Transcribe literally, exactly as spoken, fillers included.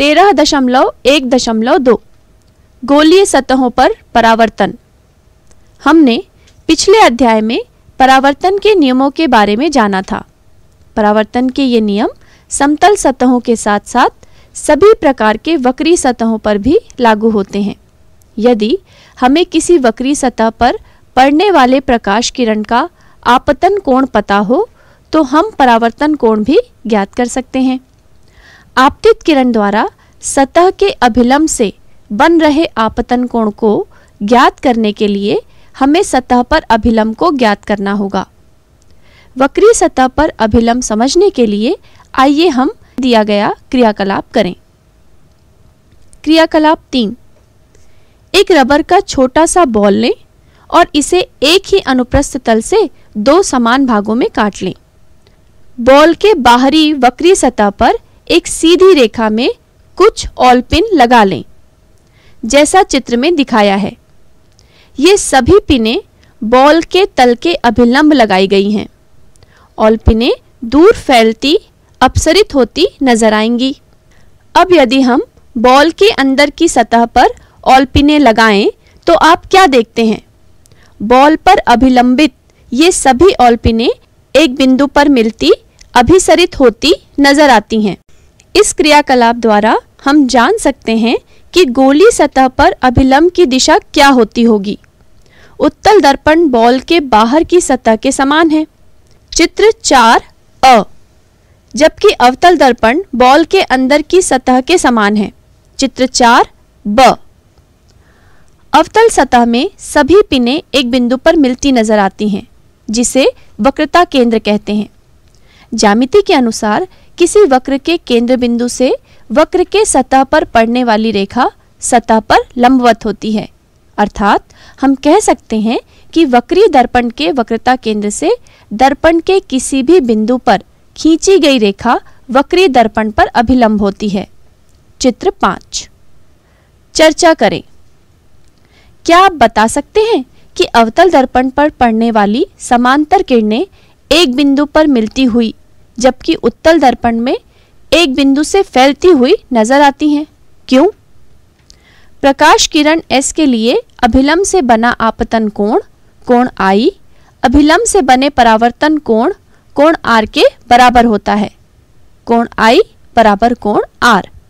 तेरह दशमलव एक दशमलव दो गोलीय सतहों पर परावर्तन। हमने पिछले अध्याय में परावर्तन के नियमों के बारे में जाना था। परावर्तन के ये नियम समतल सतहों के साथ साथ सभी प्रकार के वक्री सतहों पर भी लागू होते हैं। यदि हमें किसी वक्री सतह पर पड़ने वाले प्रकाश किरण का आपतन कोण पता हो तो हम परावर्तन कोण भी ज्ञात कर सकते हैं। आपतित किरण द्वारा सतह के अभिलंब से बन रहे आपतन कोण को ज्ञात करने के लिए हमें सतह पर अभिलंब को ज्ञात करना होगा। वक्री सतह पर अभिलंब समझने के लिए आइए हम दिया गया क्रियाकलाप करें। क्रियाकलाप तीन, एक रबर का छोटा सा बॉल लें और इसे एक ही अनुप्रस्थ तल से दो समान भागों में काट लें। बॉल के बाहरी वक्री सतह पर एक सीधी रेखा में कुछ ऑल पिन लगा लें, जैसा चित्र में दिखाया है। ये सभी पिनें बॉल के तल के अभिलंब लगाई गई हैं। ऑल पिनें दूर फैलती अपसरित होती नजर आएंगी। अब यदि हम बॉल के अंदर की सतह पर ऑल पिनें लगाएं तो आप क्या देखते हैं? बॉल पर अभिलंबित ये सभी ऑल पिनें एक बिंदु पर मिलती अभिसरित होती नजर आती हैं। इस क्रियाकलाप द्वारा हम जान सकते हैं कि गोलीय सतह पर अभिलंब की दिशा क्या होती होगी। उत्तल दर्पण बॉल के बाहर की सतह के समान है, चित्र चार अ, जबकि अवतल दर्पण बॉल के अंदर की सतह के समान है, चित्र चार ब। अवतल सतह में सभी पिनें एक बिंदु पर मिलती नजर आती हैं, जिसे वक्रता केंद्र कहते हैं। ज्यामिति के अनुसार किसी वक्र के केंद्र बिंदु से वक्र के सतह पर पड़ने वाली रेखा सतह पर लंबवत होती है। अर्थात हम कह सकते हैं कि वक्री दर्पण के वक्रता केंद्र से दर्पण के किसी भी बिंदु पर खींची गई रेखा वक्री दर्पण पर अभिलंब होती है। चित्र पाँच। चर्चा करें। क्या आप बता सकते हैं कि अवतल दर्पण पर पड़ने वाली समांतर किरणें एक बिंदु पर मिलती हुई जबकि उत्तल दर्पण में एक बिंदु से फैलती हुई नजर आती हैं? क्यों? प्रकाश किरण S के लिए अभिलंब से बना आपतन कोण कोण I अभिलंब से बने परावर्तन कोण कोण R के बराबर होता है। कोण I बराबर कोण R।